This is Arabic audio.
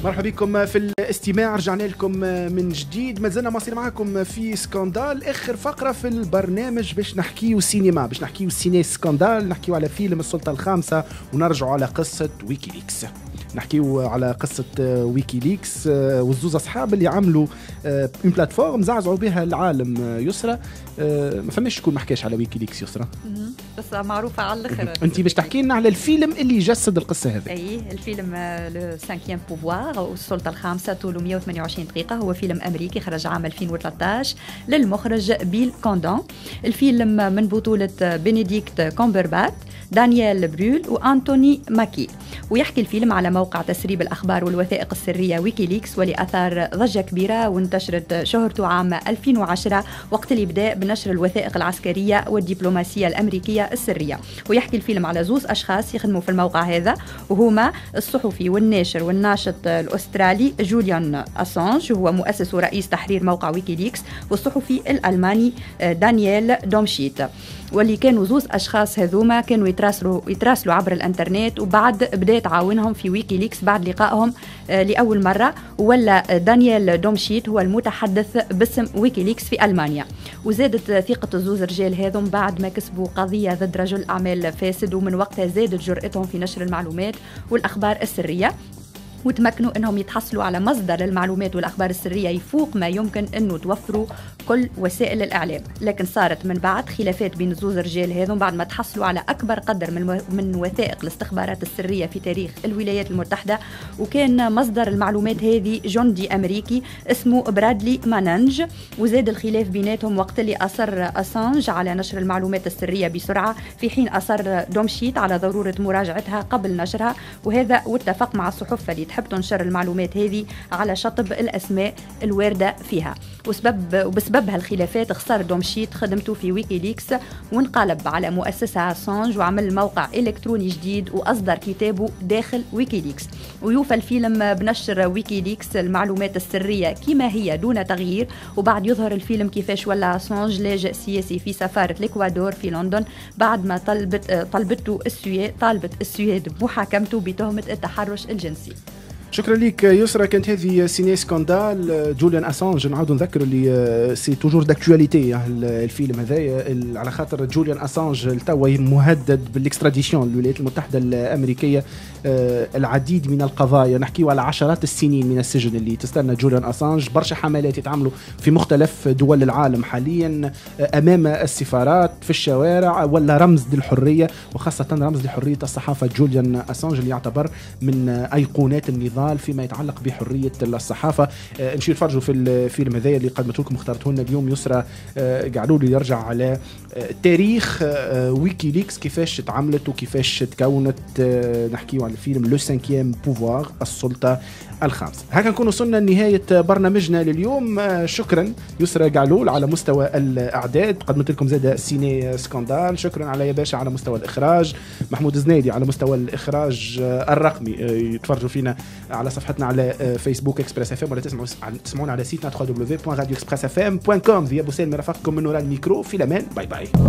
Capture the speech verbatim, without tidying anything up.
مرحبا بكم في الاستماع. رجعنا لكم من جديد، ما زلنا ماصير معكم في سكاندال، اخر فقره في البرنامج باش نحكيو سينما، باش نحكيو سيني سكاندال، نحكيو على فيلم السلطه الخامسه ونرجعوا على قصه ويكيليكس. نحكيو على قصة ويكيليكس والزوز أصحاب اللي عملوا اون بلاتفورم زعزعوا بها العالم. يسرى ما فماش شكون ما حكاش على ويكيليكس. يسرى بس معروفة على الآخر. أنت باش تحكي لنا على الفيلم اللي يجسد القصة هذه. أي الفيلم لو سانكيام بوفوار والسلطة الخامسة، طوله مئة وثمانية وعشرين دقيقة. هو فيلم أمريكي خرج عام ألفين وثلاثة عشر للمخرج بيل كوندون. الفيلم من بطولة بنديكت كومبربات، دانيال برول وأنتوني ماكي، ويحكي الفيلم على موقع تسريب الأخبار والوثائق السرية ويكيليكس، واللي أثار ضجة كبيرة وانتشرت شهرته عام ألفين وعشرة وقت الإبداء بنشر الوثائق العسكرية والدبلوماسية الأمريكية السرية. ويحكي الفيلم على زوز أشخاص يخدموا في الموقع هذا، وهما الصحفي والناشر والناشط الأسترالي جوليان أسانج، وهو مؤسس ورئيس تحرير موقع ويكيليكس، والصحفي الألماني دانيال دومشيت، واللي كانوا زوز أشخاص هذوما كانوا يتراسلوا يتراسلوا عبر الانترنت. وبعد بدا تعاونهم في ويكيليكس بعد لقائهم لأول مرة، ولا دانيال دومشيت هو المتحدث باسم ويكيليكس في ألمانيا. وزادت ثقة الزوز رجال هذم بعد ما كسبوا قضية ضد رجل أعمال فاسد، ومن وقتها زادت جرأتهم في نشر المعلومات والأخبار السرية، وتمكنوا انهم يتحصلوا على مصدر المعلومات والاخبار السريه يفوق ما يمكن انه توفروا كل وسائل الاعلام. لكن صارت من بعد خلافات بين زوز الرجال هذم بعد ما تحصلوا على اكبر قدر من من وثائق الاستخبارات السريه في تاريخ الولايات المتحده. وكان مصدر المعلومات هذه جندي امريكي اسمه برادلي ماننج. وزاد الخلاف بيناتهم وقت اللي اصر اسانج على نشر المعلومات السريه بسرعه، في حين اصر دومشيت على ضروره مراجعتها قبل نشرها. وهذا واتفق مع الصحف اللي تحب تنشر المعلومات هذه على شطب الأسماء الواردة فيها. وسبب وبسبب هالخلافات خسر دومشيت خدمته في ويكيليكس، وانقلب على مؤسسها أسانج وعمل موقع إلكتروني جديد وأصدر كتابه داخل ويكيليكس. ويوفى الفيلم بنشر ويكيليكس المعلومات السرية كما هي دون تغيير. وبعد يظهر الفيلم كيفاش ولا أسانج لاجئ سياسي في سفارة الإكوادور في لندن بعد ما طلبت طلبته السويد طالبت السويد بمحاكمته بتهمة التحرش الجنسي. شكرا لك يسرى. كانت هذه سيني سكاندال. جوليان أسانج نعاودوا نذكروا اللي سي توجور داكتواليتي الفيلم هذايا، على خاطر جوليان أسانج التوا مهدد بالاكستراديشن للولايات المتحدة الأمريكية. العديد من القضايا، نحكيو على عشرات السنين من السجن اللي تستنى جوليان أسانج. برشا حملات يتعملوا في مختلف دول العالم حاليا أمام السفارات، في الشوارع، ولا رمز للحرية، وخاصة رمز لحرية الصحافة. جوليان أسانج اللي يعتبر من أيقونات النضال فيما يتعلق بحرية الصحافة. آه نمشي نتفرجوا في الفيلم هذا اللي قدمته لكم اخترته لنا اليوم يسرى. آه قالوا لي يرجع على آه تاريخ آه ويكيليكس، كيفاش تعملت وكيفاش تكونت. آه نحكيو على الفيلم لو سانكيام بوفوار، السلطة الخامسة. هكا نكون وصلنا لنهاية برنامجنا لليوم. آه شكرا يسرى قالول على مستوى الإعداد، قدمت لكم زادة سيني سكاندال. شكرا على يا باشا على مستوى الإخراج، محمود زنيدي على مستوى الإخراج آه الرقمي. آه يتفرجوا فينا على صفحتنا على فيسبوك اكسبريس اف ام، ولا تسمعوا تسمعونا على سيتنا دبليو دبليو دبليو بوان راديو اكسبريس اف ام بوان كوم. ذي ابو سالم رافقكم من وراء الميكرو. في الامان، باي باي.